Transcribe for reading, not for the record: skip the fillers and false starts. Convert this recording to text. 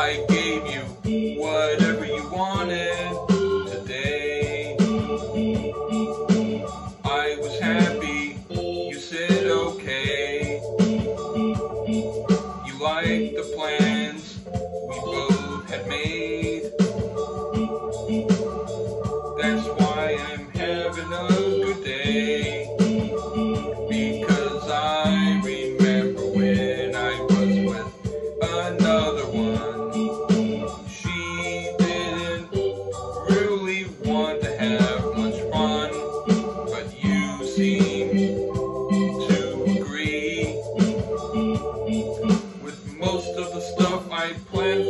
I gave you whatever you wanted today. I was happy, you said okay. You liked the plans we both had made. That's why I'm having a good day. Because I remember when I was with another one. She didn't really want to have much fun, but you seem to agree with most of the stuff I planned